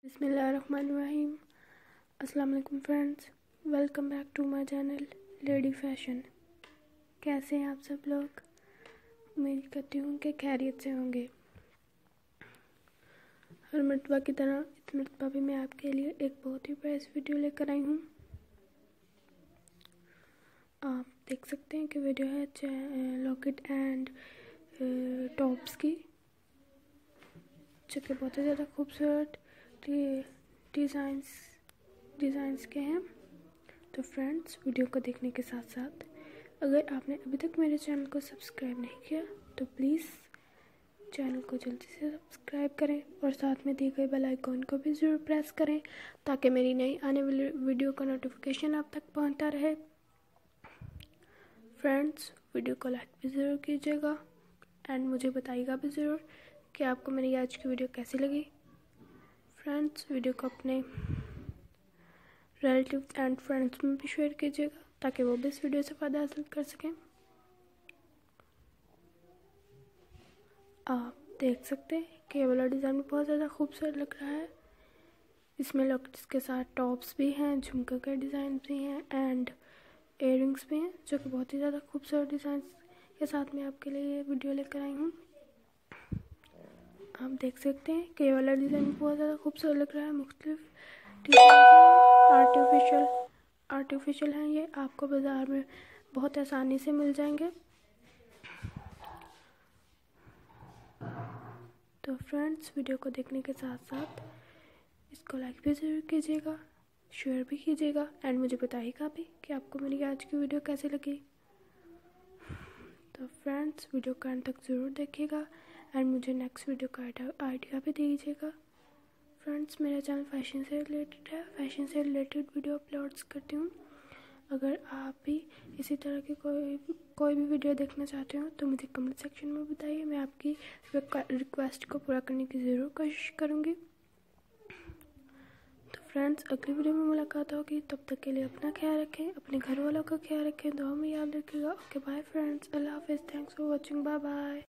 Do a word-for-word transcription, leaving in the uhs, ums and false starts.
बिस्मिल्लाहिर्रहमानिर्रहीम। अस्सलाम वालेकुम friends, welcome back to my channel lady fashion. कैसे हैं आप सब लोग? उम्मीद करती हूँ कि खैरियत से होंगे। हर मर्तबा की तरह इस मर्तबा भी मैं आपके लिए एक बहुत ही प्यारी वीडियो लेकर आई हूँ। आप देख सकते हैं कि वीडियो है लॉकेट एंड टॉप्स की, जो कि बहुत ही ज़्यादा खूबसूरत डिज़ाइंस डिज़ाइंस के हैं। तो फ्रेंड्स, वीडियो को देखने के साथ साथ अगर आपने अभी तक मेरे चैनल को सब्सक्राइब नहीं किया तो प्लीज़ चैनल को जल्दी से सब्सक्राइब करें और साथ में दिए गए बेल आइकॉन को भी ज़रूर प्रेस करें ताकि मेरी नई आने वाली वीडियो का नोटिफिकेशन आप तक पहुंचता रहे। फ्रेंड्स, वीडियो को लाइक भी ज़रूर कीजिएगा एंड मुझे बताइएगा भी ज़रूर कि आपको मेरी आज की वीडियो कैसी लगी। फ्रेंड्स, वीडियो को अपने रिलेटिव्स एंड फ्रेंड्स में भी शेयर कीजिएगा ताकि वो भी इस वीडियो से फ़ायदा हासिल कर सकें। आप देख सकते हैं कि ये वाला डिज़ाइन भी बहुत ज़्यादा खूबसूरत लग रहा है। इसमें लॉकेट्स के साथ टॉप्स भी हैं, झुमका के डिज़ाइन भी हैं एंड इयररिंग्स भी हैं, जो कि बहुत ही ज़्यादा खूबसूरत डिज़ाइन के साथ मैं आपके लिए ये वीडियो लेकर आई हूँ। आप देख सकते हैं कि ये वाला डिज़ाइन बहुत ज़्यादा खूबसूरत लग रहा है। मुख्तलिफ आर्टिफिशियल आर्टिफिशियल हैं, ये आपको बाज़ार में बहुत आसानी से मिल जाएंगे। तो फ्रेंड्स, वीडियो को देखने के साथ साथ इसको लाइक भी ज़रूर कीजिएगा, शेयर भी कीजिएगा एंड मुझे बताइएगा भी कि आपको मेरी आज की वीडियो कैसी लगी। तो फ्रेंड्स, वीडियो का अंत तक ज़रूर देखिएगा एंड मुझे नेक्स्ट वीडियो का आइडिया भी दीजिएगा। फ्रेंड्स, मेरा चैनल फैशन से रिलेटेड है, फैशन से रिलेटेड वीडियो अपलोड्स करती हूँ। अगर आप भी इसी तरह की कोई कोई भी वीडियो देखना चाहते हो तो मुझे कमेंट सेक्शन में बताइए, मैं आपकी रिक्वेस्ट को पूरा करने की ज़रूर कोशिश करूँगी। तो फ्रेंड्स, अगली वीडियो में मुलाकात होगी, तब तक के लिए अपना ख्याल रखें, अपने घर वालों का ख्याल रखें, दुआ में याद रखिएगा। ओके बाय फ्रेंड्स, अल्लाह हाफिज़, thanks for watching, bye bye.